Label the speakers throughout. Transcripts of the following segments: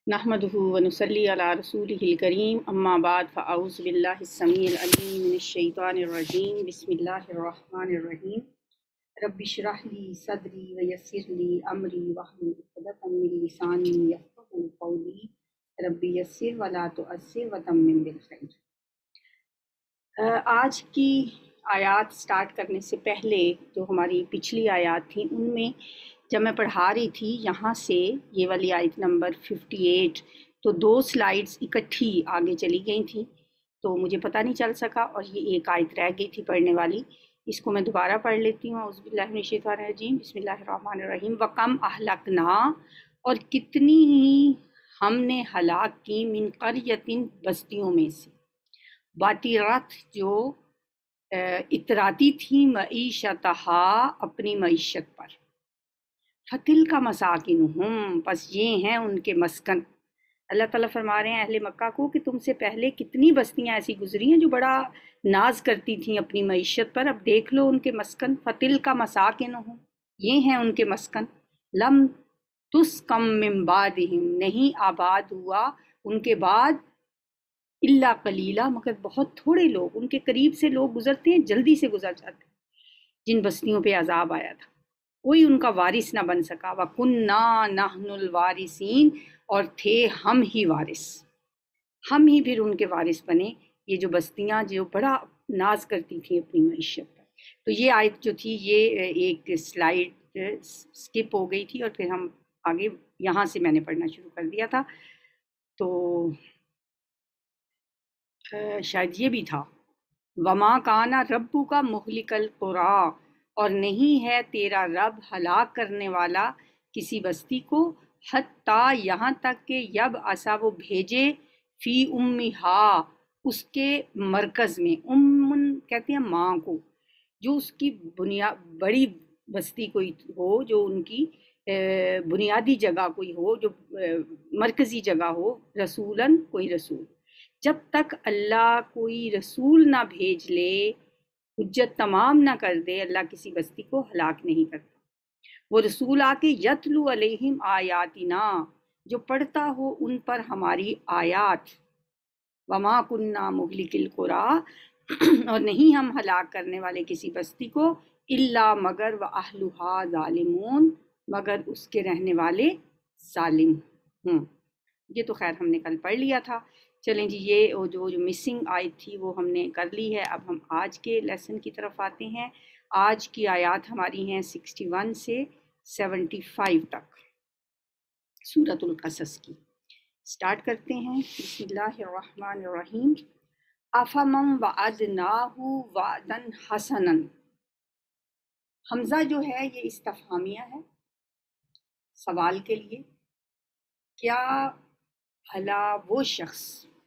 Speaker 1: नहमदुहु व नुसल्ली अला रसूलिहिल करीम अम्मा बाद फ़अऊज़ु बिल्लाहि अस्समीइल अलीम मिनश शैतानिर रजीम बिस्मिल्लाहिर रहमानिर रहीम रब्बि इश्रह ली सदरी व यस्सिर ली अमरी वहलुल उक़दतम मिन लिसानी यफ़क़हू क़ौली रब्बि यस्सिर व ला तुअस्सिर व तम्मिम बिल खैर। आज की आयत स्टार्ट करने से पहले जो हमारी पिछली आयत थी उनमें जब मैं पढ़ा रही थी यहाँ से ये वाली आयत नंबर 58 तो 2 स्लाइड्स इकट्ठी आगे चली गई थी तो मुझे पता नहीं चल सका और ये एक आयत रह गई थी पढ़ने वाली। इसको मैं दोबारा पढ़ लेती हूँ। औज़ु बिल्लाहि मिनश शैतानिर रजीम बिस्मिल्लाहिर्रहमानिर्रहीम वकम अहलकना और कितनी ही हमने हलाक की मिन क़रयतिन बस्तियों में से बातिरत जो इतराती थी मईशतहा अपनी मईशत पर फतिल का मसाकिनुहुम बस ये हैं उनके मस्कन। अल्लाह ताला फरमा रहे हैं अहले मक्का को कि तुमसे पहले कितनी बस्तियां ऐसी गुजरी हैं जो बड़ा नाज करती थीं अपनी मईशत पर, अब देख लो उनके मस्कन। फतिल का मसाकिनुहुम ये हैं उनके मस्कन। लम तुस्कम मिन बादिहिम नहीं आबाद हुआ उनके बाद इल्ला कलीला मगर बहुत थोड़े लोग, उनके करीब से लोग गुजरते हैं जल्दी से गुजर जाते हैं। जिन बस्तियों पे अजाब आया था कोई उनका वारिस ना बन सका। वकुन्ना नहनुल वारिसीन और थे हम ही वारिस, हम ही फिर उनके वारिस बने। ये जो बस्तियां जो बड़ा नाज करती थी अपनी मईशत पर। तो ये आयत जो थी ये एक स्लाइड स्किप हो गई थी और फिर हम आगे यहाँ से मैंने पढ़ना शुरू कर दिया था तो शायद ये भी था वमा काना रब्बु का मुहलिकल कुरा और नहीं है तेरा रब हलाक करने वाला किसी बस्ती को हत्ता यहाँ तक कि यब असा वो भेजे फी उम्मिहा उसके मरकज़ में। उम्मुन कहते हैं माँ को, जो उसकी बड़ी बस्ती कोई हो, जो उनकी बुनियादी जगह कोई हो, जो मरकज़ी जगह हो। रसूलन कोई रसूल, जब तक अल्लाह कोई रसूल ना भेज ले, हुज्जत तमाम ना कर दे, अल्लाह किसी बस्ती को हलाक नहीं करता। वो रसूल आके यतलू अलैहिम आयातिना जो पढ़ता हो उन पर हमारी आयात। वमा कुन्ना मुहलिकिल कुरा और नहीं हम हलाक करने वाले किसी बस्ती को इल्ला मगर व अहलुहा जालिमून मगर उसके रहने वाले जालिम। ये तो खैर हमने कल पढ़ लिया था। चलें जी, ये जो मिसिंग आयत थी वो हमने कर ली है। अब हम आज के लेसन की तरफ आते हैं। आज की आयत हमारी हैं 61 से 75 तक सूरतुल कसस की। स्टार्ट करते हैं। बिस्मिल्लाहिर्रहमानिर्रहीम। अफमम वअदनाहु वअदन हसनन। हमजा जो है ये इस्तफहामिया है सवाल के लिए। क्या भला वो शख्स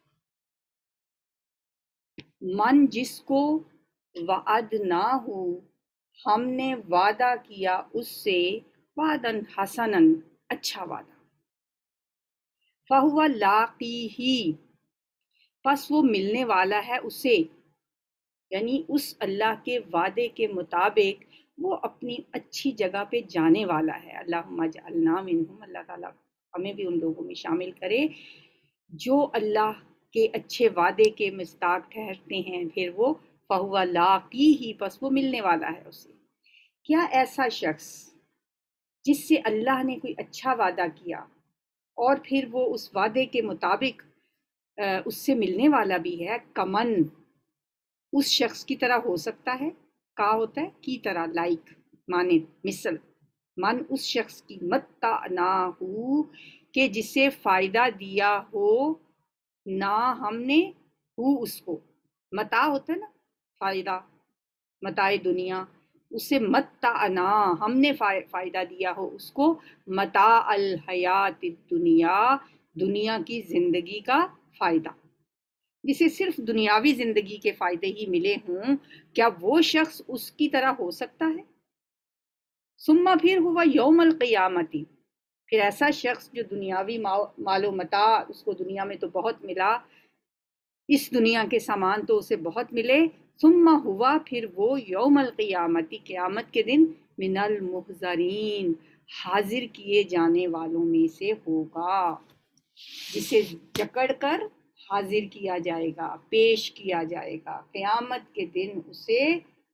Speaker 1: मन जिसको वअदनाहु हमने वादा किया उससे वादन हसनन अच्छा वादा, फहुवा लाक़ीही पस वो मिलने वाला है उसे, यानी उस अल्लाह के वादे के मुताबिक वो अपनी अच्छी जगह पे जाने वाला है। अल्लाहुम्मा जअलना मिनहुम, अल्लाह ताला हमें भी उन लोगों में शामिल करे जो अल्लाह के अच्छे वादे के मिस्ताक ठहरते हैं। फिर वो फहुवा लाक़ीही बस वो मिलने वाला है उसे। क्या ऐसा शख्स जिससे अल्लाह ने कोई अच्छा वादा किया और फिर वो उस वादे के मुताबिक उससे मिलने वाला भी है, कमन उस शख्स की तरह हो सकता है। का होता है की तरह, लाइक, माने, मिसल। मन उस शख्स की मत्ता ना हो के जिसे फ़ायदा दिया हो ना हमने हु उसको। मता होता है ना फ़ायदा, मताए दुनिया, उसे मत्ता ना हमने फ़ायदा दिया हो उसको मता अल हयात दुनिया दुनिया की ज़िंदगी का फ़ायदा, जिसे सिर्फ दुनियावी ज़िंदगी के फ़ायदे ही मिले हों। क्या वो शख्स उसकी तरह हो सकता है? सुम्मा फिर हुआ यौमल क़ियामती, फिर ऐसा शख्स जो दुनियावी मालो मता उसको दुनिया में तो बहुत मिला, इस दुनिया के सामान तो उसे बहुत मिले। सुम्मा हुआ फिर वो यौमल क़ियामती क़यामत के दिन मिनल मुहज़रीन हाजिर किए जाने वालों में से होगा। جسے جکڑ کر حاضر کیا جائے گا، پیش کیا جائے گا، قیامت کے دن اسے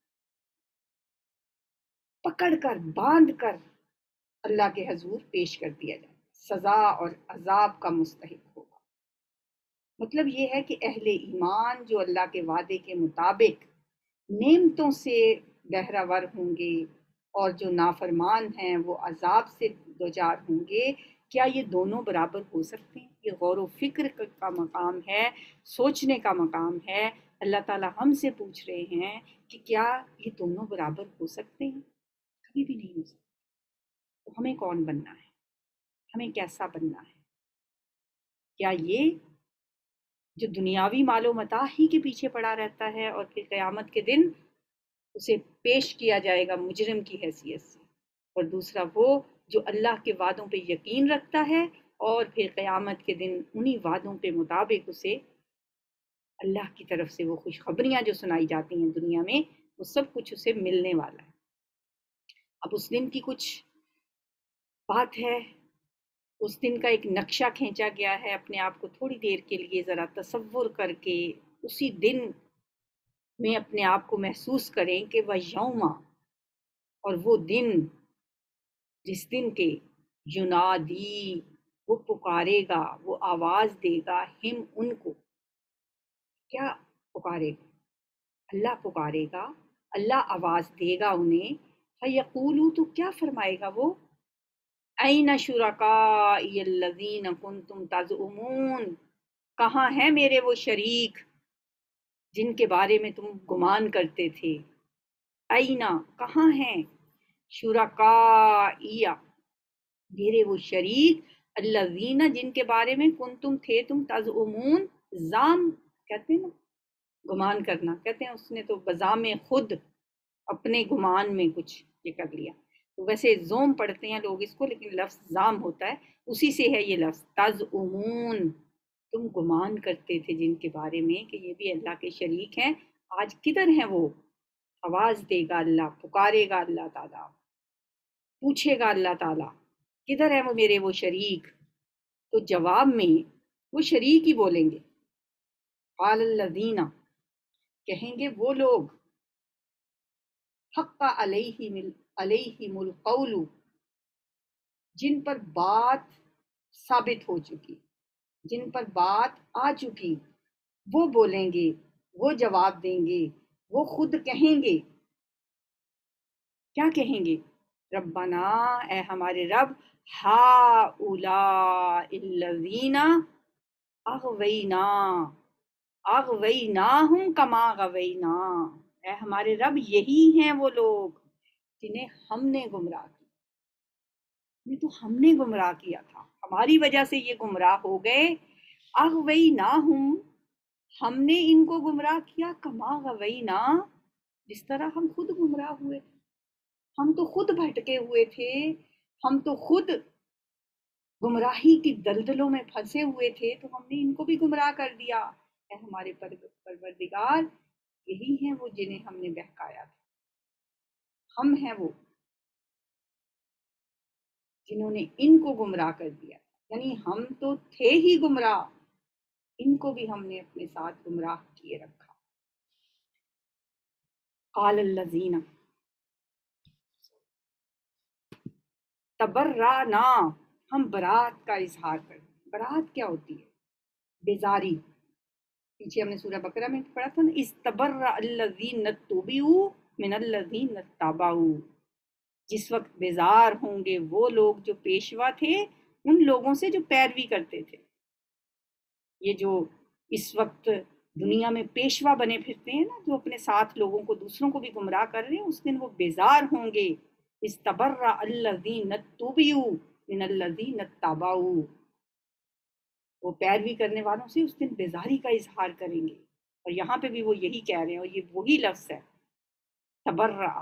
Speaker 1: پکڑ کر باندھ کر اللہ کے حضور پیش کر دیا جائے، سزا اور عذاب کا مستحق ہوگا۔ مطلب یہ ہے کہ اہل ایمان جو اللہ کے وعدے کے مطابق نعمتوں سے بہرہ ہوں گے اور جو نافرمان ہیں وہ عذاب سے دوچار ہوں گے، کیا یہ دونوں برابر ہو سکتے ہیں؟ یہ غور و فکر کا مقام ہے، سوچنے کا مقام ہے۔ اللہ تعالیٰ ہم سے پوچھ رہے ہیں کہ کیا یہ دونوں برابر ہو سکتے ہیں؟ کبھی بھی نہیں ہو سکتے۔ تو ہمیں کون بننا ہے؟ ہمیں کیسا بننا ہے؟ کیا یہ جو دنیاوی مال و متاع ہی کے پیچھے پڑا رہتا ہے اور پھر قیامت کے دن اسے پیش کیا جائے گا مجرم کی حیثیت سے، اور دوسرا وہ جو اللہ کے وعدوں پہ یقین رکھتا ہے اور پھر قیامت کے دن انہی وعدوں پہ مطابق اسے اللہ کی طرف سے وہ خوشخبریاں جو سنائی جاتی ہیں دنیا میں، وہ سب کچھ اسے ملنے والا ہے۔ اب اس دن کی کچھ بات ہے، اس دن کا ایک نقشہ کھینچا گیا ہے، اپنے آپ کو تھوڑی دیر کے لیے ذرا تصور کر کے اسی دن میں اپنے آپ کو محسوس کریں کہ وہ یوم، اور وہ دن جس دن کے ینادی، وہ پکارے گا، وہ آواز دے گا، ہم ان کو، کیا پکارے گا؟ اللہ پکارے گا، اللہ آواز دے گا انہیں، فیقولو، تو کیا فرمائے گا وہ؟ این شرکائی الذین کنتم تزعمون، کہاں ہیں میرے وہ شریک جن کے بارے میں تم گمان کرتے تھے؟ اینا، کہاں ہیں؟ شرکائی، میرے وہ شریک، الذین، جن کے بارے میں کنتم تھے تم تزعمون، زام کہتے ہیں نا، گمان کرنا، کہتے ہیں اس نے تو بزام خود اپنے گمان میں کچھ یہ کر لیا۔ تو ویسے زوم پڑھتے ہیں لوگ اس کو، لیکن لفظ زام ہوتا ہے، اسی سے ہے یہ لفظ تزعمون، تم گمان کرتے تھے جن کے بارے میں کہ یہ بھی اللہ کے شریک ہیں۔ آج کدھر ہیں وہ؟ آواز دے گا اللہ، پکارے گا اللہ تعالیٰ، پوچھے گا اللہ تعالیٰ کدھر ہے وہ میرے وہ شریک؟ تو جواب میں وہ شریک ہی بولیں گے، قال الذین، کہیں گے وہ لوگ، حق علیہم القول، جن پر بات ثابت ہو چکی، جن پر بات آ چکی، وہ بولیں گے، وہ جواب دیں گے، وہ خود کہیں گے۔ کیا کہیں گے؟ ربنا، اے ہمارے رب، ہؤلاء الذین اغوینا، اغویناہم کما غوینا، اے ہمارے رب یہی ہیں وہ لوگ جنہیں ہم نے گمراہ کیا، یہ تو ہم نے گمراہ کیا تھا، ہماری وجہ سے یہ گمراہ ہو گئے۔ اغویناہم، ہم نے ان کو گمراہ کیا، کما غوینا، جس طرح ہم خود گمراہ ہوئے، ہم تو خود بھٹکے ہوئے تھے، ہم تو خود گمراہی کی دلدلوں میں پھنسے ہوئے تھے، تو ہم نے ان کو بھی گمراہ کر دیا۔ اے ہمارے پروردگار، یہی ہیں وہ جنہیں ہم نے بہکایا تھا، ہم ہیں وہ جنہوں نے ان کو گمراہ کر دیا، یعنی ہم تو تھے ہی گمراہ، ان کو بھی ہم نے اپنے ساتھ گمراہ کیے رکھا۔ قال الذین تبرأنا، ہم برات کا اظہار کرتے ہیں۔ برات کیا ہوتی ہے؟ بیزاری۔ پیچھے ہم نے سورہ بقرہ میں پڑھا تھا نا، استبرأ الذین اتبعوا من الذین اتبعوا، جس وقت بیزار ہوں گے وہ لوگ جو پیشوا تھے ان لوگوں سے جو پیروی کرتے تھے۔ یہ جو اس وقت دنیا میں پیشوا بنے پھرتے ہیں نا، جو اپنے ساتھ لوگوں کو، دوسروں کو بھی گمراہ کر رہے ہیں، اس دن وہ بیزار ہوں گے۔ استبرأ الذین اتبعوا من الذین اتبعوا، وہ پیروی کرنے والوں سے اس دن بیزاری کا اظہار کریں گے۔ اور یہاں پہ بھی وہ یہی کہہ رہے ہیں، اور یہ وہی لفظ ہے تبرأ،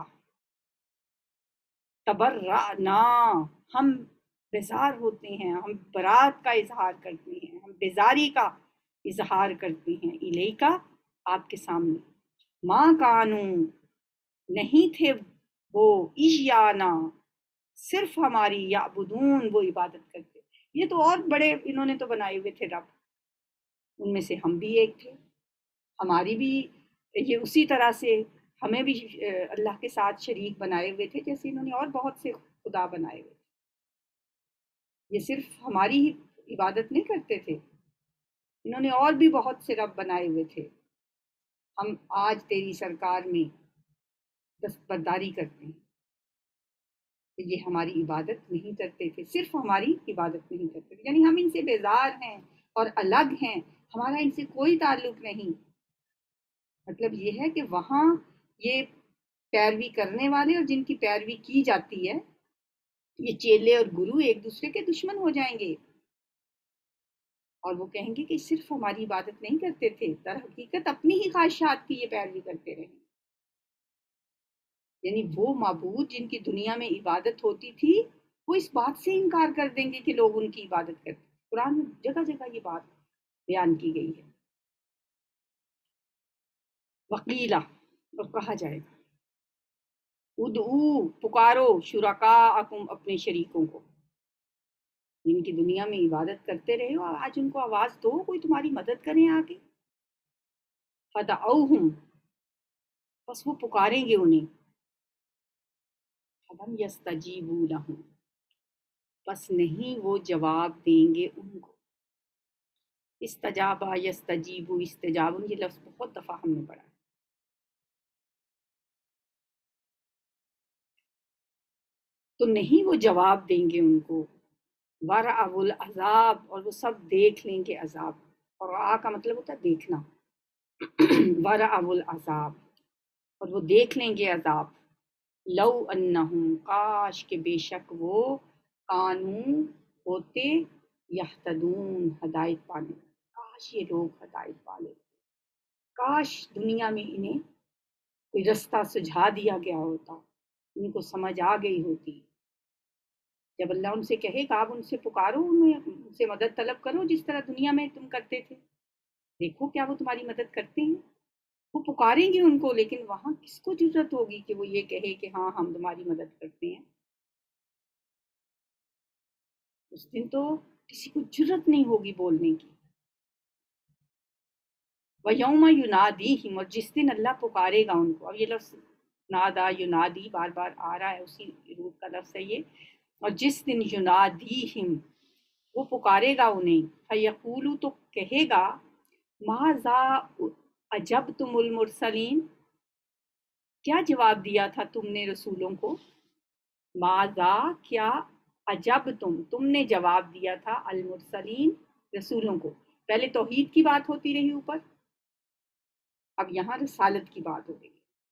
Speaker 1: تبرأنا، ہم بیزار ہوتے ہیں، ہم برات کا اظہار کرتے ہیں، ہم بیزاری کا اظہار کرتے ہیں، الیکا، آپ کے سامنے، ما کانو، نہیں تھے وہ، ایانا، صرف ہماری، یعبدون، وہ عبادت کرتے، یہ تو اور بڑے انہوں نے تو بنائے ہوئے تھے رب، ان میں سے ہم بھی ایک تھے، ہماری بھی یہ اسی طرح سے ہمیں بھی اللہ کے ساتھ شریک بنائے ہوئے تھے، جیسے انہوں نے اور بہت سے خدا بنائے ہوئے تھے۔ یہ صرف ہماری ہی عبادت نہیں کرتے تھے، انہوں نے اور بھی بہت سے رب بنائے ہوئے تھے۔ ہم آج تیری سرکار میں دستبرداری کرتے ہیں، یہ ہماری عبادت نہیں کرتے تھے، صرف ہماری عبادت نہیں کرتے تھے، یعنی ہم ان سے بیزار ہیں اور الگ ہیں، ہمارا ان سے کوئی تعلق نہیں۔ مطلب یہ ہے کہ وہاں یہ پیروی کرنے والے اور جن کی پیروی کی جاتی ہے، یہ چیلے اور گرو ایک دوسرے کے دشمن ہو جائیں گے، اور وہ کہیں گے کہ صرف ہماری عبادت نہیں کرتے تھے، در حقیقت اپنی ہی خواہشات کی یہ پیروی کرتے رہے۔ یعنی وہ معبود جن کی دنیا میں عبادت ہوتی تھی، وہ اس بات سے انکار کر دیں گے کہ لوگ ان کی عبادت کرتے۔ قرآن میں جگہ جگہ یہ بات بیان کی گئی ہے۔ وقیلا، اور کہا جائے گا، ادعو، پکارو، شرکاءکم، اپنے شریکوں کو، جن کی دنیا میں عبادت کرتے رہے ہو، آج ان کو آواز دو، کوئی تمہاری مدد کریں آگے۔ فدعوہم، بس وہ پکاریں گے انہیں، فلم یستجیبوا لہم، بس نہیں وہ جواب دیں گے ان کو۔ استجابہ یستجیبو، استجاب، یہ لفظ بہت دفعہ ہم نے پڑھا، تو نہیں وہ جواب دیں گے ان کو۔ ورعوا العذاب، اور وہ سب دیکھ لیں گے عذاب، اور رعا کا مطلب ہوتا ہے دیکھنا۔ ورعوا العذاب، اور وہ دیکھ لیں گے عذاب۔ لو انہم، کاش کہ بے شک وہ، کانوں، ہوتے، یہتدون، ہدایت پانے، کاش یہ لوگ ہدایت پالے، کاش دنیا میں انہیں کوئی رستہ سجھا دیا گیا ہوتا، ان کو سمجھ آ گئی ہوتی۔ جب اللہ ان سے کہے گا آپ ان سے پکارو، ان سے مدد طلب کرو جس طرح دنیا میں تم کرتے تھے، دیکھو کیا وہ تمہاری مدد کرتے ہیں۔ وہ پکاریں گے ان کو، لیکن وہاں کس کو جرت ہوگی کہ وہ یہ کہے کہ ہاں ہم تمہاری مدد کرتے ہیں؟ اس دن تو کسی کو جرت نہیں ہوگی بولنے کی۔ وَيَوْمَ يُنَادِيهِمْ، اور جس دن اللہ پکارے گا ان کو۔ اب یہ لفظ نادا ینادی بار بار آ رہا ہے، اسی روٹ کا لفظ ہے یہ۔ اور جس دن ینادیہم، وہ پکارے گا انہیں، فیقولو، تو کہے گا، ماذا اجبتم المرسلین، کیا جواب دیا تھا تم نے رسولوں کو؟ ماذا، کیا، اجبتم، تم نے جواب دیا تھا، المرسلین، رسولوں کو۔ پہلے توحید کی بات ہوتی رہی اوپر، اب یہاں رسالت کی بات ہو گئی۔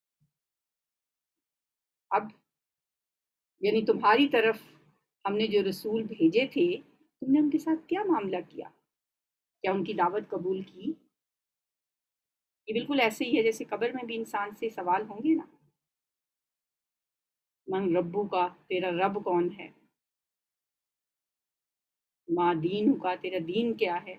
Speaker 1: اب یعنی تمہاری طرف ہم نے جو رسول بھیجے تھے، تم نے ان کے ساتھ کیا معاملہ کیا؟ کیا ان کی دعوت قبول کی؟ یہ بالکل ایسے ہی ہے جیسے قبر میں بھی انسان سے سوال ہوں گے نا، من ربو کا، تیرا رب کون ہے؟ ما دین کا، تیرا دین کیا ہے؟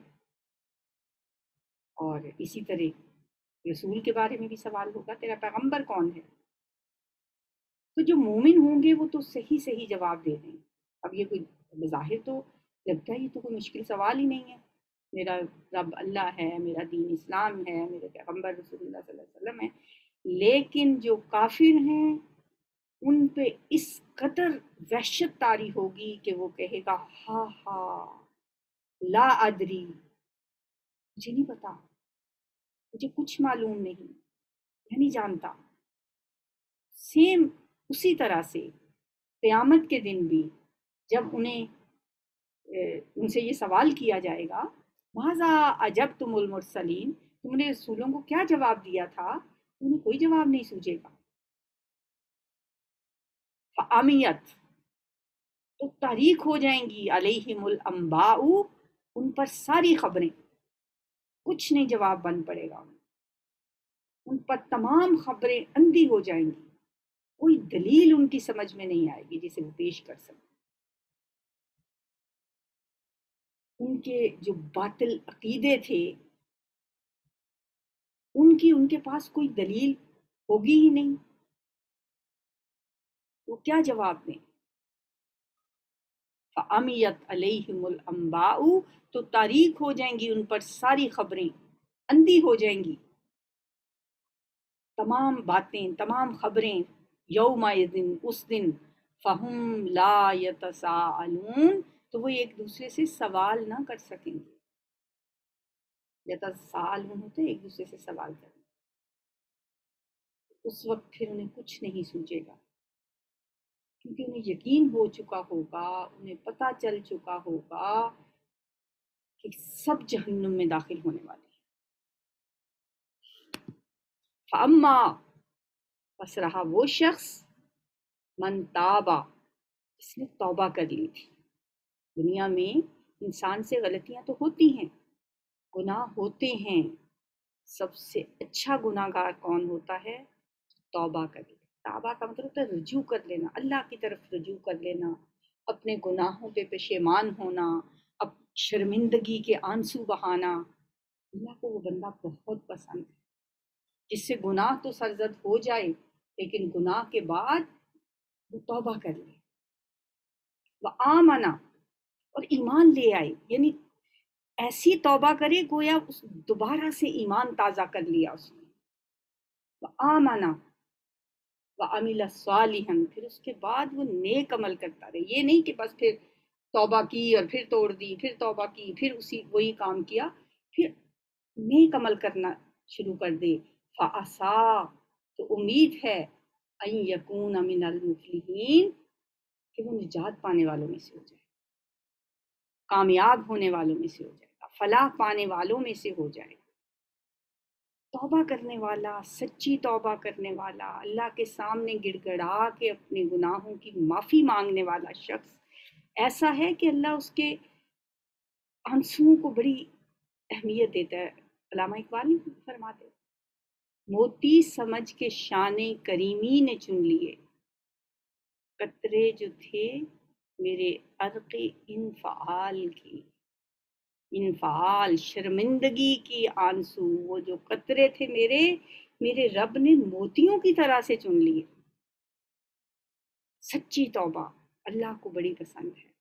Speaker 1: اور اسی طرح رسول کے بارے میں بھی سوال ہوگا، تیرا پیغمبر کون ہے؟ تو جو مومن ہوں گے وہ تو صحیح صحیح جواب دے دیں گے۔ اب یہ کوئی بظاہر تو لگتا ہے یہ تو کوئی مشکل سوال ہی نہیں ہے، میرا رب اللہ ہے، میرا دین اسلام ہے، میرے پیغمبر رسول اللہ صلی اللہ علیہ وسلم ہے، لیکن جو کافر ہیں ان پہ اس قدر وحشت طاری ہوگی کہ وہ کہے گا، ہاں ہاں، لا ادری، مجھے نہیں پتا، مجھے کچھ معلوم نہیں، میں نہیں جانتا۔ سیم اسی طرح سے قیامت کے دن بھی جب انہیں ان سے یہ سوال کیا جائے گا، ماذا اجبتم المرسلین، تم نے رسولوں کو کیا جواب دیا تھا، انہیں کوئی جواب نہیں سوچے گا۔ فعمیت، تو تاریک ہو جائیں گی، علیہم الانباء، ان پر ساری خبریں، کچھ نہیں جواب بن پڑے گا، ان پر تمام خبریں اندھی ہو جائیں گی، کوئی دلیل ان کی سمجھ میں نہیں آئے گی جسے وہ پیش کر سکیں۔ ان کے جو باطل عقیدے تھے ان کے پاس کوئی دلیل ہوگی ہی نہیں، وہ کیا جواب دیں؟ فَأَمِيَتْ عَلَيْهِمُ الْأَنْبَاءُ، تو تاریک ہو جائیں گی ان پر ساری خبریں، اندھی ہو جائیں گی تمام باتیں، تمام خبریں، یومئذ، اس دن، فَهُمْ لَا يَتَسَاءَلُونَ، تو وہ ایک دوسرے سے سوال نہ کر سکیں گے۔ یتساءلون ہوتے ہیں ایک دوسرے سے سوال کرنا، اس وقت پھر انہیں کچھ نہیں سوچے گا، کیونکہ انہیں یقین ہو چکا ہوگا، انہیں پتہ چل چکا ہوگا کہ سب جہنم میں داخل ہونے والے ہیں۔ فَأَمَّا، پس رہا وہ شخص، من تابا، جس نے توبہ کر لی تھی۔ دنیا میں انسان سے غلطیاں تو ہوتی ہیں، گناہ ہوتے ہیں، سب سے اچھا گناہ گار کون ہوتا ہے؟ توبہ کر لینا۔ توبہ کا مطلب ہوتا ہے رجوع کر لینا، اللہ کی طرف رجوع کر لینا، اپنے گناہوں پہ پشیمان ہونا، اب شرمندگی کے آنسو بہانا۔ اللہ کو وہ بندہ بہت پسند ہے جس سے گناہ تو سرزد ہو جائے لیکن گناہ کے بعد وہ توبہ کر لے، وہ آمنا، اور ایمان لے آئے، یعنی ایسی توبہ کرے گویا دوبارہ سے ایمان تازہ کر لیا اس نے۔ وہ آمنا وَعَمِلَ صَالِحًا، پھر اس کے بعد وہ نیک عمل کرتا رہے، یہ نہیں کہ بس پھر توبہ کی اور پھر توڑ دی، پھر توبہ کی پھر وہی کام کیا، پھر نیک عمل کرنا شروع کر دے۔ فَعَسَىٰ، تو امید ہے، أَن يَكُونَ مِنَ الْمُفْلِحِينَ، کہ وہ نجات پانے والوں میں سے ہو جائے، کامیاب ہونے والوں میں سے ہو جائے گا، فلاح پانے والوں میں سے ہو جائے گا۔ توبہ کرنے والا، سچی توبہ کرنے والا، اللہ کے سامنے گڑ گڑا کے اپنے گناہوں کی معافی مانگنے والا شخص ایسا ہے کہ اللہ اس کے آنسوؤں کو بڑی اہمیت دیتا ہے۔ علامہ اقبال فرماتے، موتی سمجھ کے شان کریمی نے چن لیے، قطرے جو تھے میرے عرق انفعال کی، انفعال شرمندگی کی آنسو، وہ جو قطرے تھے میرے رب نے موتیوں کی طرح سے چن لیے۔ سچی توبہ اللہ کو بڑی پسند ہے۔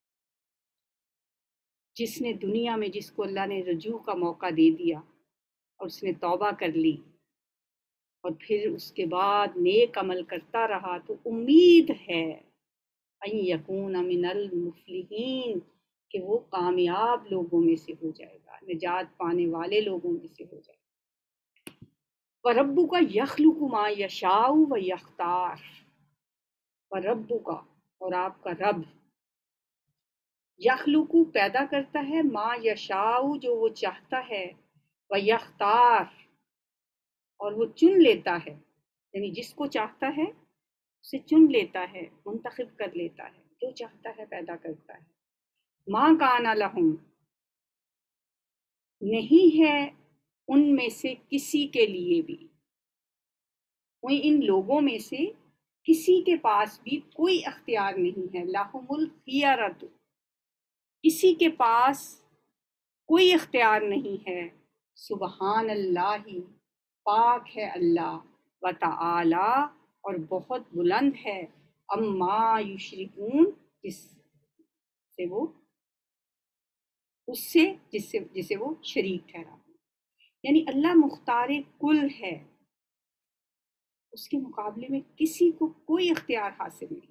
Speaker 1: جس نے دنیا میں، جس کو اللہ نے رجوع کا موقع دے دیا اور اس نے توبہ کر لی اور پھر اس کے بعد نیک عمل کرتا رہا، تو امید ہے ان یکون من المفلحین، کہ وہ کامیاب لوگوں میں سے ہو جائے گا، نجات پانے والے لوگوں میں سے ہو جائے گا۔ وَرَبُّكَ يَخْلُقُ مَا يَشَاءُ وَيَخْتَارُ، وَرَبُّكَ، اور آپ کا رب، یخلق پیدا کرتا ہے، ما یشاء جو وہ چاہتا ہے، وَيَخْتَارُ اور وہ چن لیتا ہے، یعنی جس کو چاہتا ہے اسے چن لیتا ہے، منتخب کر لیتا ہے، جو چاہتا ہے پیدا کرتا ہے۔ ما کان لہم، نہیں ہے ان میں سے کسی کے لیے بھی، ان لوگوں میں سے کسی کے پاس بھی کوئی اختیار نہیں ہے، لہم الخیرۃ، کسی کے پاس کوئی اختیار نہیں ہے، سبحان اللہ، پاک ہے اللہ، وتعالی، اور بہت بلند ہے، اما یشرکون، جسے وہ شریک ٹھہرا، یعنی اللہ مختار کل ہے، اس کے مقابلے میں کسی کو کوئی اختیار حاصل نہیں،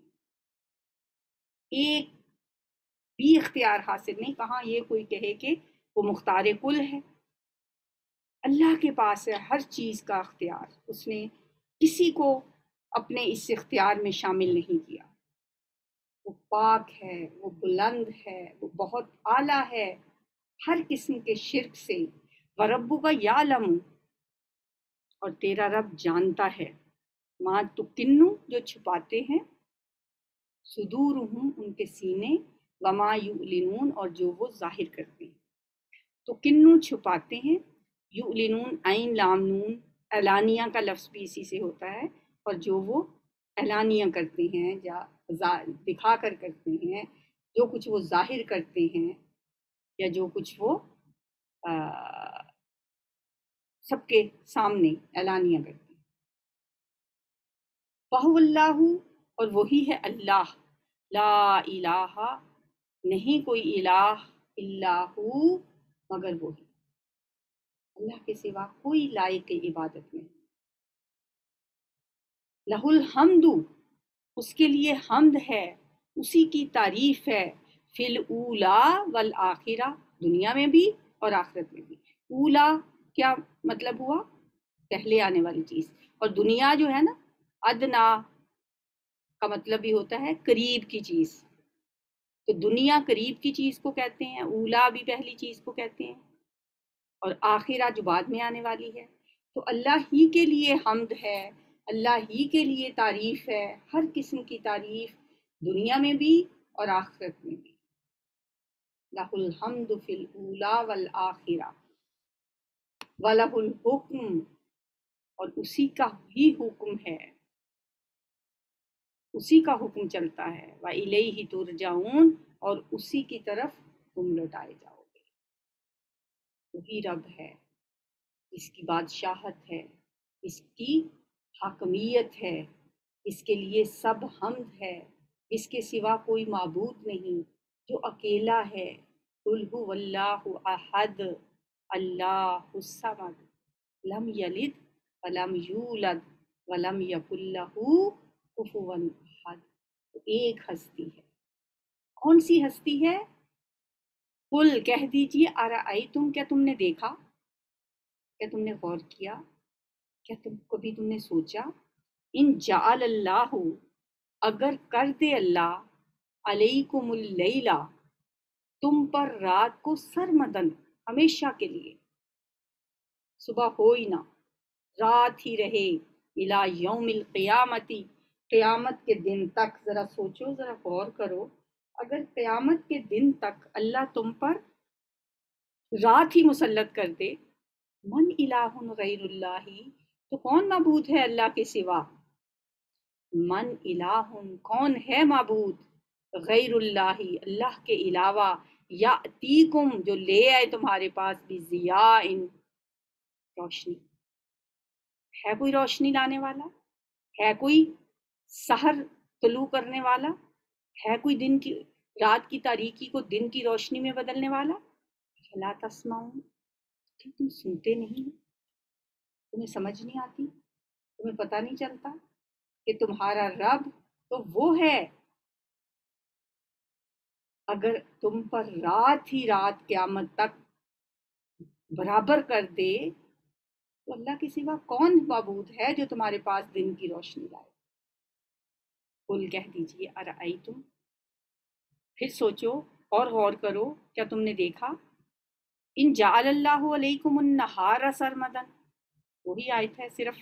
Speaker 1: ایک بھی اختیار حاصل نہیں۔ کہاں یہ کوئی کہے کہ وہ مختار کل ہے، اللہ کے پاس ہے ہر چیز کا اختیار، اس نے کسی کو اپنے اس اختیار میں شامل نہیں کیا، وہ پاک ہے، وہ بلند ہے، وہ بہت اعلیٰ ہے ہر قسم کے شرک سے۔ وَرَبُّكَ يَعْلَمُ، اور تیرا رب جانتا ہے، مَا تُكِنُّ جو چھپاتے ہیں، صُدُورُهُم ان کے سینے، وَمَا يُعْلِنُونَ اور جو وہ ظاہر کرتے ہیں۔ تو کنو چھپاتے ہیں، یعلنون عین لام نون، اعلانیہ کا لفظ بھی اسی سے ہوتا ہے، اور جو وہ اعلانیہ کرتے ہیں یا دکھا کر کرتے ہیں، جو کچھ وہ ظاہر کرتے ہیں یا جو کچھ وہ سب کے سامنے اعلانیہ کرتے ہیں۔ فَهُوَ اللَّهُ، اور وہی ہے اللہ، لا الہ نہیں کوئی الہ الا ہو مگر وہی، اللہ کے سوا کوئی لائق عبادت نہیں۔ لہ الحمد، اس کے لیے حمد ہے، اسی کی تعریف ہے، فی الاولا والآخرہ، دنیا میں بھی اور آخرت میں بھی۔ اولا کیا مطلب ہوا؟ پہلے آنے والی چیز، اور دنیا جو ہے نا، ادنا کا مطلب بھی ہوتا ہے قریب کی چیز، تو دنیا قریب کی چیز کو کہتے ہیں، اولا بھی پہلی چیز کو کہتے ہیں، اور آخرہ جو بعد میں آنے والی ہے۔ تو اللہ ہی کے لیے حمد ہے، اللہ ہی کے لیے تعریف ہے، ہر قسم کی تعریف، دنیا میں بھی اور آخرت میں بھی۔ لہ الحمد فی الاولا والآخرہ وَلَہ الحکم، اور اسی کا ہی حکم ہے، اسی کا حکم چلتا ہے، وَإِلَيْهِ تُرْجَعُونَ، اور اسی کی طرف تم لوٹائے جاؤ گے۔ وہی رب ہے، اس کی بادشاہت ہے، اس کی حاکمیت ہے، اس کے لیے سب حمد ہے، اس کے سوا کوئی معبود نہیں، جو اکیلا ہے۔ قُلْ هُوَ اللَّهُ أَحَدٌ اللَّهُ الصَّمَدُ لَمْ يَلِدْ وَلَمْ يُولَدْ وَلَمْ يَكُنْ لَهُ کفواً احد۔ ایک ہستی ہے، کون سی ہستی ہے؟ قل کہہ دیجئے، ارأیتم، کیا تم نے دیکھا، کیا تم نے غور کیا، کیا تم نے سوچا، ان جعل اللہ، اگر کر دے اللہ، علیکم اللیلہ، تم پر رات کو سرمدن، ہمیشہ کے لیے، صبح ہو ہی نہ، رات ہی رہے، الی یوم القیامتی، قیامت کے دن تک، ذرا سوچو، ذرا غور کرو، اگر قیامت کے دن تک اللہ تم پر رات ہی مسلط کر دے، من الہ غیر اللہ، تو کون معبود ہے اللہ کے سوا؟ من الہ، کون ہے معبود، غیر اللہ، اللہ کے علاوہ، یاتیکم، جو لے آئے تمہارے پاس، بضیاء، روشنی، ہے کوئی روشنی لانے والا، ہے کوئی سحر طلوع کرنے والا، ہے کوئی دن کی رات کی تاریکی کو دن کی روشنی میں بدلنے والا؟ لا تسمعون، کیا تم سنتے نہیں ہو؟ تمہیں سمجھ نہیں آتی؟ تمہیں پتہ نہیں چلتا کہ تمہارا رب تو وہ ہے، اگر تم پر رات ہی رات قیامت تک برابر کر دے، تو اللہ کے سوا کون معبود ہے جو تمہارے پاس دن کی روشنی لائے؟ قل کہہ دیجئے، ارأیتم، پھر سوچو اور غور کرو، کیا تم نے دیکھا، ان جعل اللہ علیکم النہار سرمدن، وہی آیت ہے، صرف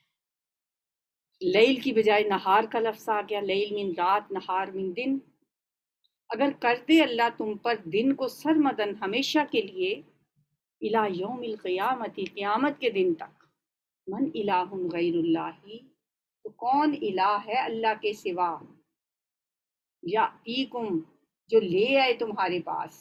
Speaker 1: لیل کی بجائے نہار کا لفظ آ گیا، لیل من رات، نہار من دن، اگر کر دے اللہ تم پر دن کو سرمدن، ہمیشہ کے لیے، الی یوم القیامت، قیامت کے دن تک، من الہ غیر اللہ، تو کون الہ ہے اللہ کے سوا، یاتیکم، جو لے آئے تمہارے پاس،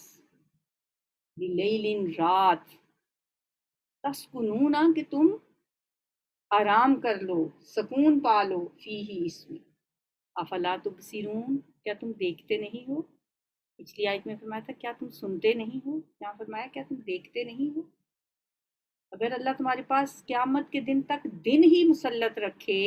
Speaker 1: بلیل، رات، تسکنون، کہ تم آرام کر لو، سکون پالو، فیہ، اس میں، افلا تبصرون، کیا تم دیکھتے نہیں ہو؟ پچھلی آیت میں فرمایا تھا کیا تم سنتے نہیں ہو، یہاں فرمایا کیا تم دیکھتے نہیں ہو؟ اگر اللہ تمہارے پاس قیامت کے دن تک دن ہی مسلط رکھے،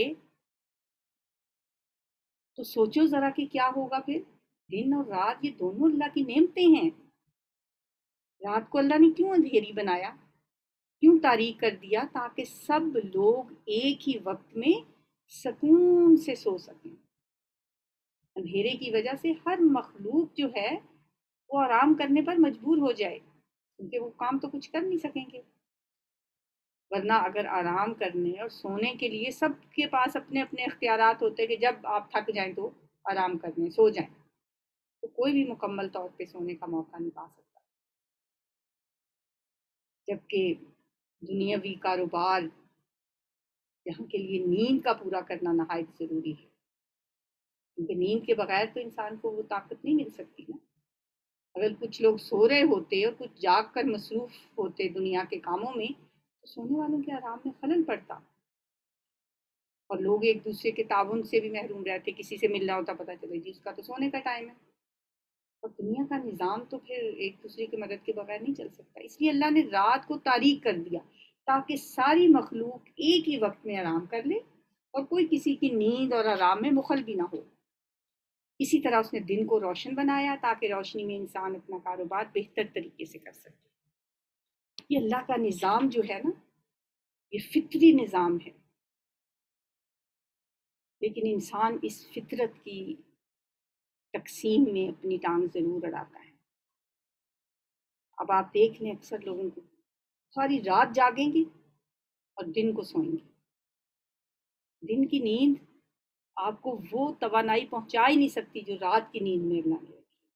Speaker 1: تو سوچو ذرا کہ کیا ہوگا پھر۔ دن اور رات یہ دونوں اللہ کی نعمتیں ہیں، رات کو اللہ نے کیوں اندھیری بنایا، کیوں تاریک کر دیا، تاکہ سب لوگ ایک ہی وقت میں سکون سے سو سکیں۔ اندھیرے کی وجہ سے ہر مخلوق جو ہے وہ آرام کرنے پر مجبور ہو جائے، کیونکہ وہ کام تو کچھ کر نہیں سکیں گے، ورنہ اگر آرام کرنے اور سونے کے لیے سب کے پاس اپنے اپنے اختیارات ہوتے کہ جب آپ تھک جائیں تو آرام کرنے سو جائیں، تو کوئی بھی مکمل طور پہ سونے کا موقع نہیں پا سکتا، جبکہ دنیاوی کاروبار یہاں کے لیے نیند کا پورا کرنا نہایت ضروری ہے، کیونکہ نیند کے بغیر تو انسان کو وہ طاقت نہیں مل سکتی نا۔ اگر کچھ لوگ سو رہے ہوتے اور کچھ جاگ کر مصروف ہوتے دنیا کے کاموں میں، تو سونے والوں کے آرام میں خلل پڑتا، اور لوگ ایک دوسرے کے تعاون سے بھی محروم رہتے، کسی سے ملنا ہوتا پتہ چلے جی اس کا تو سونے کا ٹائم ہے، اور دنیا کا نظام تو پھر ایک دوسرے کی مدد کے بغیر نہیں چل سکتا، اس لیے اللہ نے رات کو تاریک کر دیا تاکہ ساری مخلوق ایک ہی وقت میں آرام کر لے اور کوئی کسی کی نیند اور آرام میں مخل بھی نہ ہو۔ اسی طرح اس نے دن کو روشن بنایا تاکہ روشنی میں انسان اپنا کاروبار بہتر طریقے سے کر سکے۔ یہ اللہ کا نظام جو ہے نا، یہ فطری نظام ہے، لیکن انسان اس فطرت کی تقسیم میں اپنی ٹانگ ضرور اڑاتا ہے۔ اب آپ دیکھ لیں اکثر لوگوں کو ساری رات جاگیں گے اور دن کو سوئیں گے۔ دن کی نیند آپ کو وہ توانائی پہنچا ہی نہیں سکتی جو رات کی نیند میں اللہ نے رکھی۔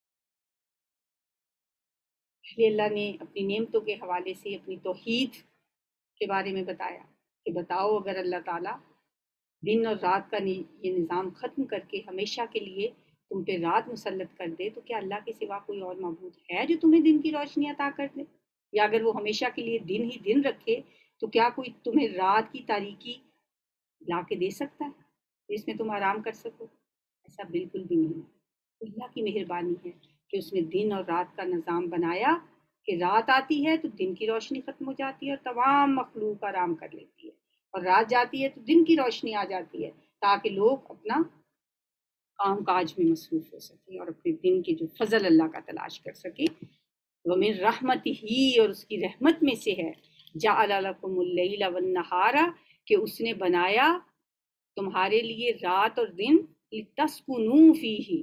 Speaker 1: پہلے اللہ نے اپنی نعمتوں کے حوالے سے اپنی توحید کے بارے میں بتایا کہ بتاؤ اگر اللہ تعالیٰ دن اور رات کا یہ نظام ختم کر کے ہمیشہ کے لیے تم پہ رات مسلط کر دے تو کیا اللہ کے سوا کوئی اور معبود ہے جو تمہیں دن کی روشنی عطا کر دے؟ یا اگر وہ ہمیشہ کے لیے دن ہی دن رکھے تو کیا کوئی تمہیں رات کی تاریکی لا کے دے سکتا ہے جس میں تم آرام کر سکو؟ ایسا بالکل بھی نہیں ہے۔ اللہ کی مہربانی ہے کہ اس نے دن اور رات کا نظام بنایا کہ رات آتی ہے تو دن کی روشنی ختم ہو جاتی ہے اور تمام مخلوق آرام کر لیتی ہے، اور رات جاتی ہے تو دن کی روشنی آ جاتی ہے تاکہ لوگ اپنا کام کاج میں مصروف ہو سکیں اور اپنے دن کے جو فضل اللہ کا تلاش کر سکیں۔ وَمِن رَحْمَتِهِ، اور اس کی رحمت میں سے ہے، جَعَلَ لَكُمُ اللَّيْلَ وَالنَّهَارَ، کہ اس نے بنایا تمہارے لیے رات اور دن، لِتَسْكُنُوا فِيهِ،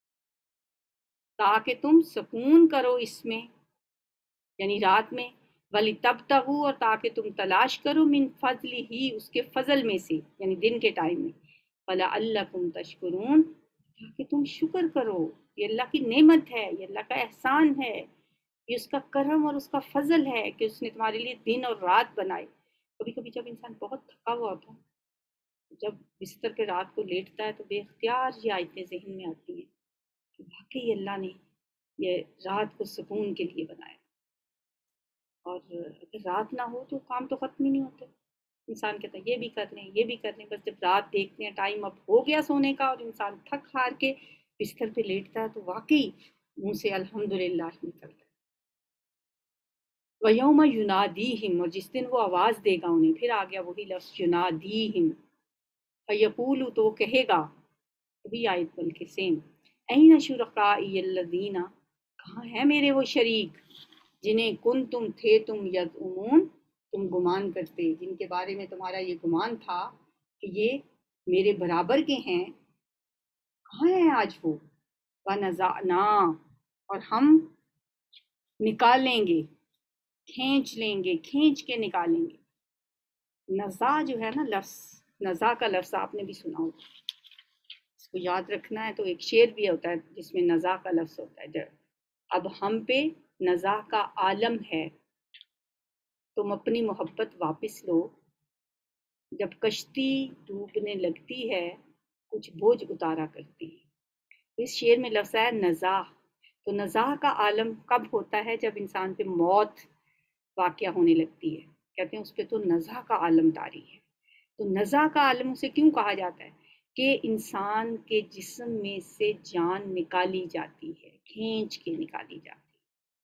Speaker 1: تاکہ تم سکون کرو اس میں، یعنی رات میں، وَلِتَبْتَغُوا، اور تاکہ تم تلاش کرو، من فضلہ، اس کے فضل میں سے، یعنی دن کے ٹائم میں، وَلَعَلَّكُمْ تَشْكُرُونَ، تاکہ تم شکر کرو۔ یہ اللہ کی نعمت ہے، یہ اللہ کا احسان ہے، یہ اس کا کرم اور اس کا فضل ہے کہ اس نے تمہارے لیے دن اور رات بنائے۔ کبھی کبھی جب انسان بہت تھکا ہوا ہوتا ہے، جب بستر پہ رات کو لیٹتا ہے تو بے اختیار یہ آیتیں ذہن میں آتی ہیں کہ واقعی اللہ نے یہ رات کو سکون کے لیے بنایا، اور اگر رات نہ ہو تو کام تو ختم ہی نہیں ہوتے۔ انسان کہتا ہے یہ بھی کر لیں یہ بھی کر لیں، بس جب رات دیکھتے ہیں ٹائم اب ہو گیا سونے کا اور انسان تھک ہار کے بستر پہ لیٹتا ہے تو واقعی منہ سے الحمدللہ نکلتا ہے۔ وَيَوْمَ يُنَادِيهِمْ، اور جس دن وہ آواز دے گا انہیں، پھر آ گیا وہی لفظ يُنَادِيهِمْ، فَيَقُولُ، تو وہ کہے گا، وہی آیت بلکہ سیم، أَيْنَ شُرَكَائِيَ الَّذِينَ، کہاں ہیں میرے وہ شریک جنہیں تم تھے تم یزعمون، تم گمان کرتے، جن کے بارے میں تمہارا یہ گمان تھا کہ یہ میرے برابر کے ہیں، کہاں ہیں آج وہ؟ وَنَزَعْنَا، اور ہم نکالیں گے، کھینچ لیں گے، کھینچ کے نکالیں گے۔ نزا جو ہے نا لفظ، نزا کا لفظ آپ نے بھی سنا ہوگا، اس کو یاد رکھنا ہے۔ تو ایک شعر بھی ہوتا ہے جس میں نزا کا لفظ ہوتا ہے، جب اب ہم پہ نزا کا عالم ہے، تم اپنی محبت واپس لو، جب کشتی ڈوبنے لگتی ہے کچھ بوجھ اتارا کرتی ہے۔ اس شعر میں لفظ ہے نزا، تو نزا کا عالم کب ہوتا ہے؟ جب انسان پہ موت واقعہ ہونے لگتی ہے، کہتے ہیں اس پہ تو نزا کا عالم طاری ہے۔ تو نزا کا عالم اسے کیوں کہا جاتا ہے؟ کہ انسان کے جسم میں سے جان نکالی جاتی ہے، کھینچ کے نکالی جاتی ہے۔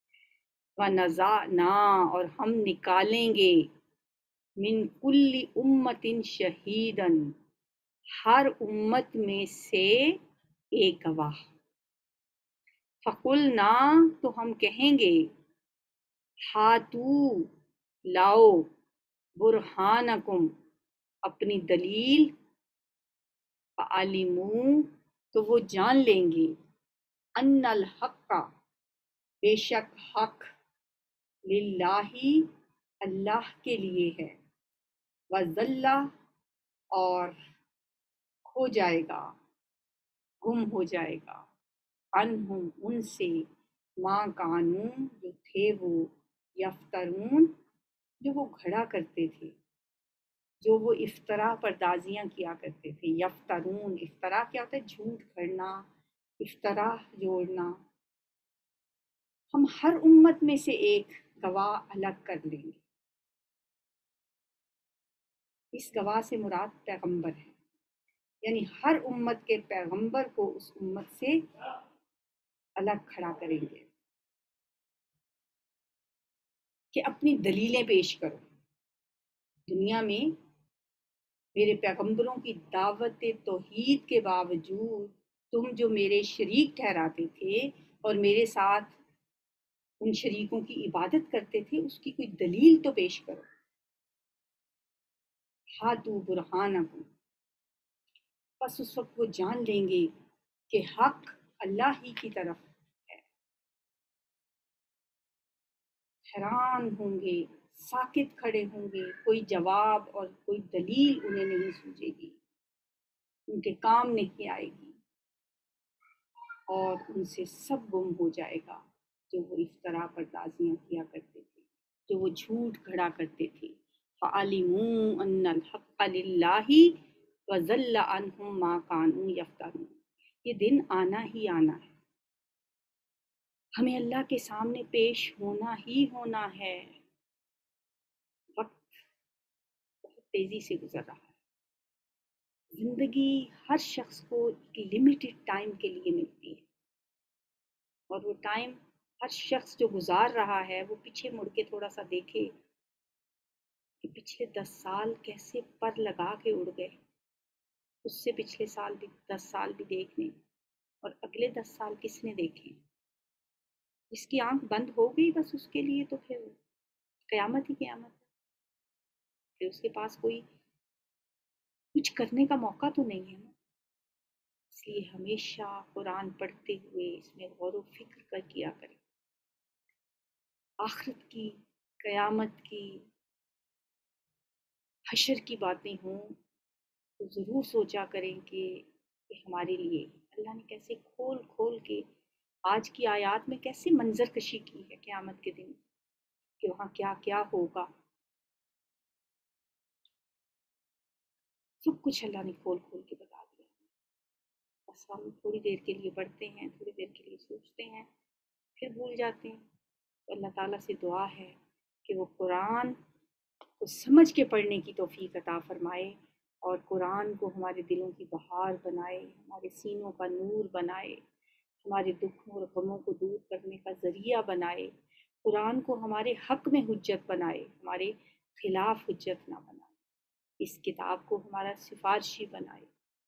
Speaker 1: وَنَزَعْنَا، اور ہم نکالیں گے، من کل امت شہیدن، ہر امت میں سے ایک گواہ، فقلنا، تو ہم کہیں گے، ہاتو، لاؤ، برہانکم، اپنی دلیل، فعلموا، تو وہ جان لیں گے، ان الحق، بے شک حق، للہ، اللہ کے لیے ہے، وَضَلَّ، اور کھو جائے گا، گم ہو جائے گا، عنہم، ان سے، ما کانوا، جو تھے وہ، یفترون، جو وہ گھڑا کرتے تھے، جو وہ افطرا پردازیاں کیا کرتے تھے۔ یفترون، افطرا کیا ہوتا ہے؟ جھوٹ گھڑنا، افطرا جوڑنا۔ ہم ہر امت میں سے ایک گواہ الگ کر لیں گے، اس گواہ سے مراد پیغمبر ہے، یعنی ہر امت کے پیغمبر کو اس امت سے الگ کھڑا کریں گے کہ اپنی دلیلیں پیش کرو. دنیا میں میرے پیغمبروں کی دعوت توحید کے باوجود تم جو میرے شریک ٹھہراتے تھے اور میرے ساتھ ان شریکوں کی عبادت کرتے تھے، اس کی کوئی دلیل تو پیش کرو. ہاتھو برہانکم. بس اس وقت وہ جان لیں گے کہ حق اللہ ہی کی طرف ہے. حیران ہوں گے، ساکت کھڑے ہوں گے، کوئی جواب اور کوئی دلیل انہیں نہیں سوجے گی، ان کے کام نہیں آئے گی، اور ان سے سب گم ہو جائے گا جو وہ افطرا پردازیاں کیا کرتے تھے، جو وہ جھوٹ گھڑا کرتے تھے. فَعَلِمُوا أَنَّ الْحَقَّ لِلَّهِ وَضَلَّ عَنْهُمْ مَا كَانُوا يَفْتَرُونَ. یہ دن آنا ہی آنا ہے، ہمیں اللہ کے سامنے پیش ہونا ہی ہونا ہے. وقت بہت تیزی سے گزر رہا ہے. زندگی ہر شخص کو ایک لمیٹڈ ٹائم کے لیے ملتی ہے، اور وہ ٹائم ہر شخص جو گزار رہا ہے وہ پیچھے مڑ کے تھوڑا سا دیکھے کہ پچھلے 10 سال کیسے پر لگا کے اڑ گئے. اس سے پچھلے سال بھی 10 سال بھی دیکھ لیں، اور اگلے 10 سال کس نے دیکھے. جس کی آنکھ بند ہو گئی بس اس کے لیے تو پھر قیامت ہی قیامت ہے. پھر اس کے پاس کوئی کچھ کرنے کا موقع تو نہیں ہے نا. اس لیے ہمیشہ قرآن پڑھتے ہوئے اس میں غور و فکر کر کیا کریں. آخرت کی، قیامت کی، حشر کی باتیں ہوں تو ضرور سوچا کریں کہ ہمارے لیے اللہ نے کیسے کھول کھول کے آج کی آیات میں کیسے منظر کشی کی ہے قیامت کے دن، کہ وہاں کیا کیا ہوگا. سب کچھ اللہ نے کھول کھول کے بتا دیا. بس ہم تھوڑی دیر کے لیے پڑھتے ہیں، تھوڑی دیر کے لیے سوچتے ہیں، پھر بھول جاتے ہیں. تو اللہ تعالیٰ سے دعا ہے کہ وہ قرآن کو سمجھ کے پڑھنے کی توفیق عطا فرمائے، اور قرآن کو ہمارے دلوں کی بہار بنائے، ہمارے سینوں کا نور بنائے، ہمارے دکھوں اور غموں کو دور کرنے کا ذریعہ بنائے. قرآن کو ہمارے حق میں حجت بنائے، ہمارے خلاف حجت نہ بنائے. اس کتاب کو ہمارا سفارشی بنائے.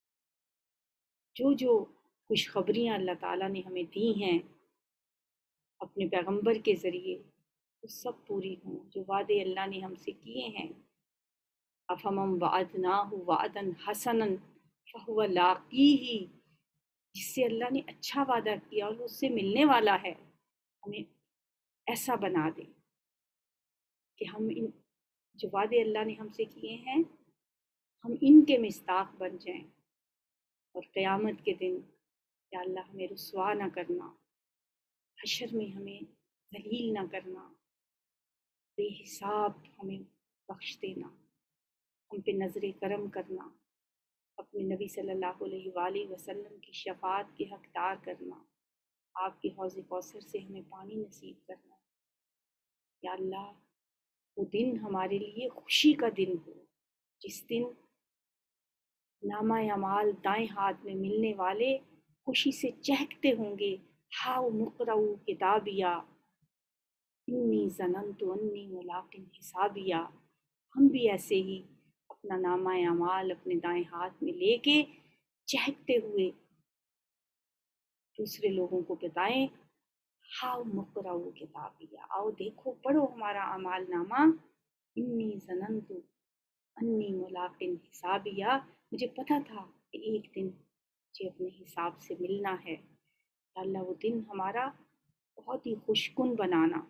Speaker 1: جو خوشخبریاں اللہ تعالیٰ نے ہمیں دی ہیں اپنے پیغمبر کے ذریعے، وہ سب پوری ہوں. جو وعدے اللہ نے ہم سے کیے ہیں، افمن وعدناہ وعدا حسنا فہو لاقیہ، جس سے اللہ نے اچھا وعدہ کیا اور وہ اس سے ملنے والا ہے، ہمیں ایسا بنا دے کہ ہم ان جو وعدے اللہ نے ہم سے کیے ہیں ہم ان کے مصداق بن جائیں. اور قیامت کے دن یا اللہ ہمیں رسوا نہ کرنا، حشر میں ہمیں ذلیل نہ کرنا، بے حساب ہمیں بخش دینا، ہم پہ نظر کرم کرنا، اپنے نبی صلی اللہ علیہ وآلہ وسلم کی شفاعت کے حقدار کرنا، آپ کے حوض کوثر سے ہمیں پانی نصیب کرنا. یا اللہ وہ دن ہمارے لیے خوشی کا دن ہو، جس دن نامہ اعمال دائیں ہاتھ میں ملنے والے خوشی سے چہکتے ہوں گے، ہاؤ مقرؤ کتابیا انی ظننت انی ملاق حسابیا. ہم بھی ایسے ہی اپنا نامہ اعمال اپنے دائیں ہاتھ میں لے کے چہکتے ہوئے دوسرے لوگوں کو بتائیں، ہاؤ مقرؤ کتابیا، آؤ دیکھو پڑھو ہمارا اعمال نامہ. انی ظننت انی ملاق حسابیا، مجھے پتہ تھا کہ ایک دن مجھے اپنے حساب سے ملنا ہے. اللہ وہ دن ہمارا بہت ہی خوشکن بنانا.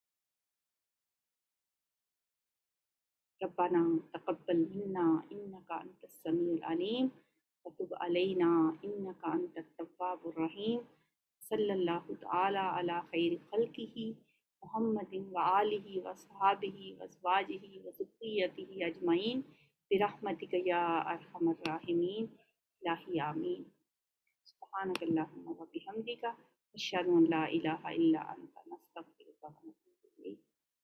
Speaker 1: ربنا تقبل منا انك انت السميع العليم وتب علينا انك انت التواب الرحيم. صلی اللہ تعالی علی خیر خلقہ محمد وآلہ وصحابہ وازواجہ وذریتہ اجمعین برحمتک یا ارحم الراحمین. الہی آمین. سبحانک اللہم وبحمدک اشہد ان لا الہ الا انت نستغفرک ونتوب